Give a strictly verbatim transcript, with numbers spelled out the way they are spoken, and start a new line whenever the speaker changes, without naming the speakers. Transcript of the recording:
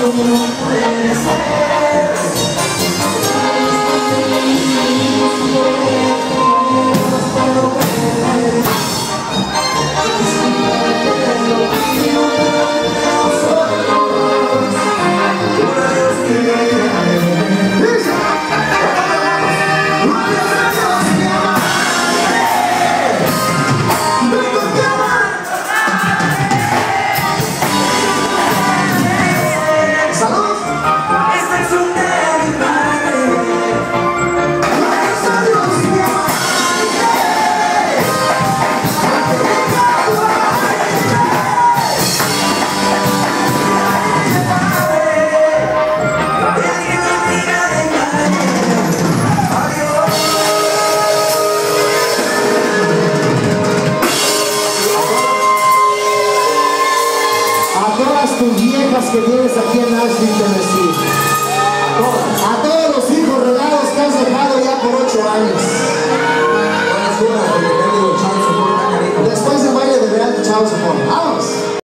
Tus viejas que tienes aquí en Nashville, Tennessee, a todos los hijos regados que has dejado ya por ocho años.